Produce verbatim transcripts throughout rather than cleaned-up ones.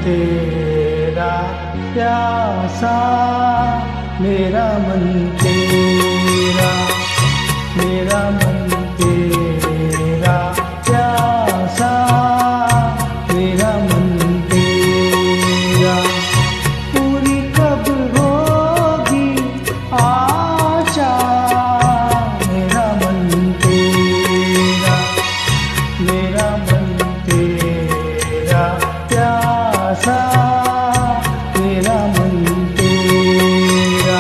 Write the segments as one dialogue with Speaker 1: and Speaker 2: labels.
Speaker 1: तेरा प्यासा, मेरा मन तेरा, मेरा मन तेरा प्यासा, मेरा मन तेरा। पूरी कब होगी आशा, मेरा मन तेरा, मेरा मन तेरा प्यासा, मेरा मन तेरा।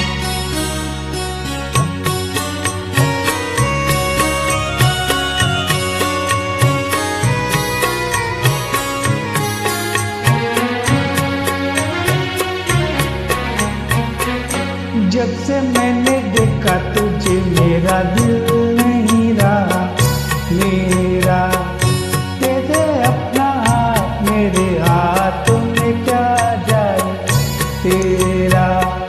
Speaker 1: जब से मैंने देखा तुझे मेरा दिल नहीं रहा मेरा, दे दे अपना हाथ मेरे हाथों में क्या जाए तेरा।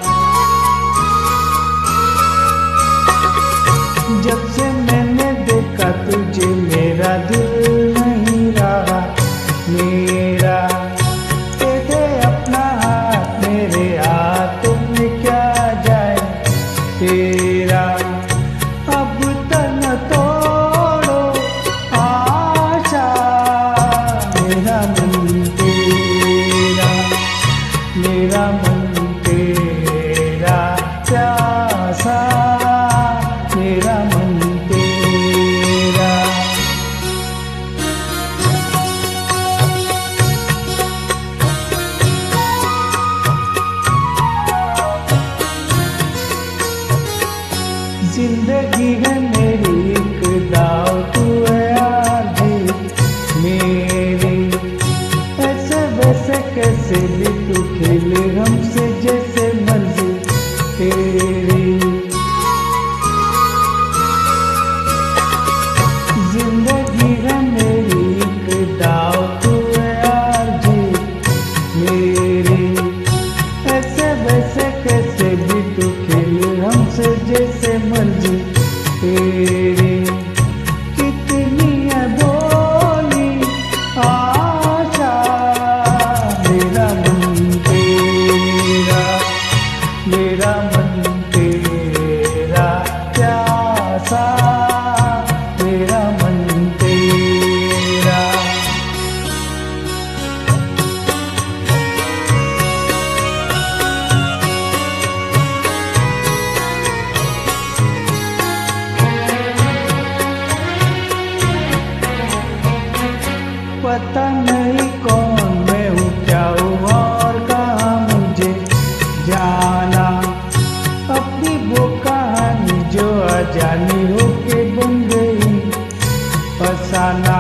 Speaker 1: जब से मैंने देखा तुझे मेरा दिल नहीं रहा मेरा, दे दे अपना हाथ मेरे हाथों में क्या जाए तेरा। अब तन तोड़ो आशा, मेरा मन तेरा, मेरा मन तेरा प्यासा, मेरा मन तेरा। जिंदगी है मेरी एक दाव, तू है आधी मेरी। ऐसे वैसे कैसे भी तू खेले हमसे जैसे मर्जी तेरी। जिंदगी है मेरी एक दाव, तू है आधी मेरी। ऐसे वैसे कैसे भी तू खेले हमसे जैसे मर्जी तेरी। कितनी है बोली आशा, मेरा मन तेरा, मेरा मन तेरा प्यासा, मेरा मन तेरा। पता नहीं कौन मैं हूँ, क्या हूँ और कहाँ मुझे जाना। अपनी वो कहानी जो अजानी होके बन गई फसाना।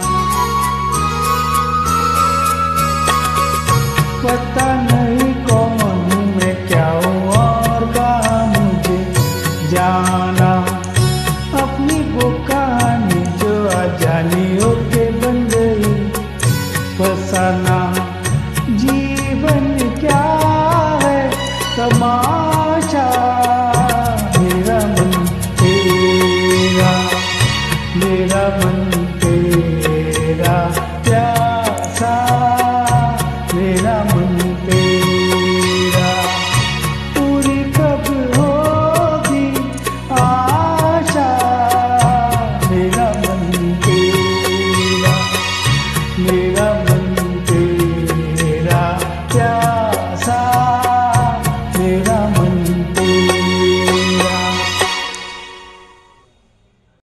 Speaker 1: पता नहीं कौन हूँ मैं, क्या हूँ और कहाँ मुझे जाना। अपनी वो कहानी जो अजानी होके बन गई फसाना। जीवन क्या है तमाशा, मेरा मन तेरा, मेरा मन तेरा।